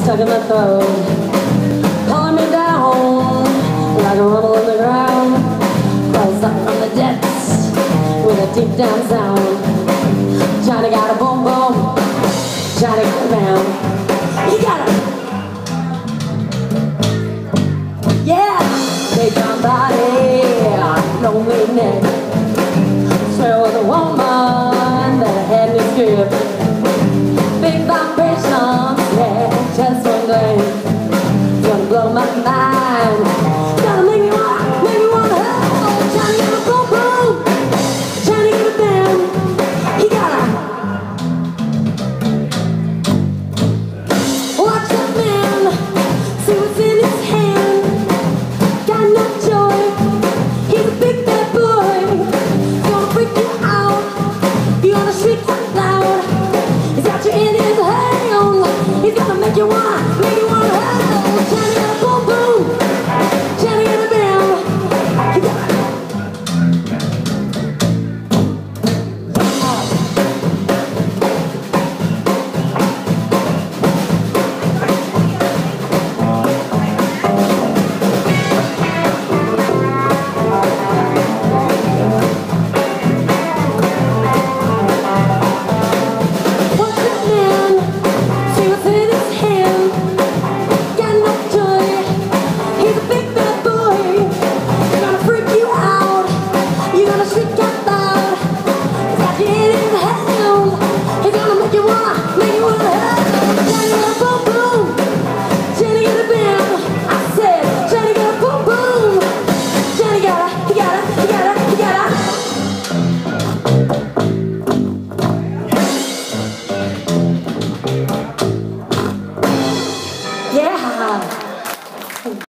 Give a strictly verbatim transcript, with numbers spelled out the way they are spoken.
stuck in my throat, pulling me down like a rumble in the ground. Close up from the depths with a deep down sound. Johnny got a boom boom, Johnny got a bam. You got it. Yeah, take my body, lonely neck. Swear with a woman that I had me skipped. Big vibrations, yeah, just one glance, gonna blow my mind.